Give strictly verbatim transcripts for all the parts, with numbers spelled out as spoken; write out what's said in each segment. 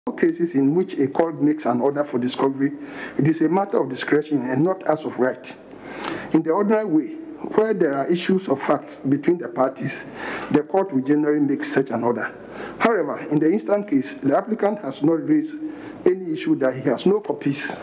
cases in which a court makes an order for discovery, it is a matter of discretion and not as of right. In the ordinary way, where there are issues of facts between the parties, the court will generally make such an order. However, in the instant case, the applicant has not raised any issue that he has no copies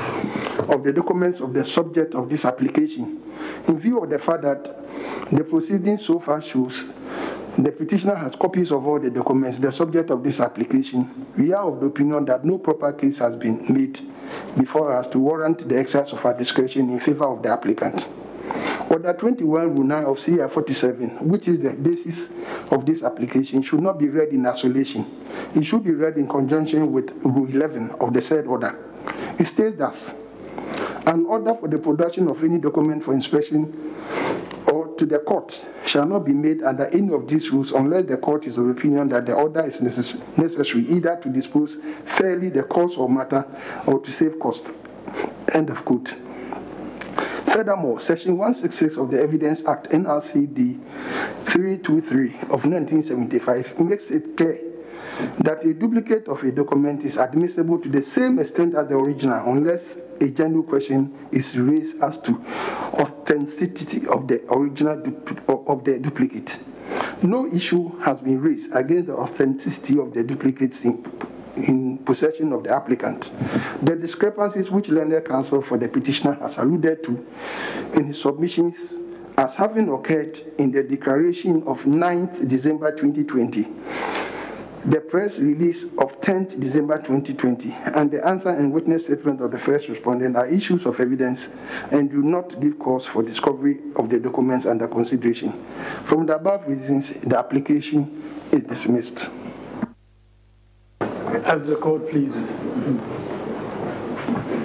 of the documents of the subject of this application. In view of the fact that the proceedings so far shows the petitioner has copies of all the documents, the subject of this application, we are of the opinion that no proper case has been made before us to warrant the exercise of our discretion in favor of the applicant. Order twenty-one, Rule nine of C I forty-seven, which is the basis of this application, should not be read in isolation. It should be read in conjunction with Rule eleven of the said order. It states thus: an order for the production of any document for inspection or to the court shall not be made under any of these rules unless the court is of opinion that the order is necess necessary either to dispose fairly the cause or matter or to save cost. End of quote. Furthermore, Section one sixty-six of the Evidence Act, N R C D three twenty-three of nineteen seventy-five, makes it clear that a duplicate of a document is admissible to the same extent as the original unless a genuine question is raised as to authenticity of the original of the duplicate. No issue has been raised against the authenticity of the duplicates in, in possession of the applicant. The discrepancies which learned counsel for the petitioner has alluded to in his submissions as having occurred in the declaration of ninth December twenty twenty, the press release of tenth December twenty twenty, and the answer and witness statement of the first respondent are issues of evidence and do not give cause for discovery of the documents under consideration. From the above reasons, the application is dismissed. As the court pleases.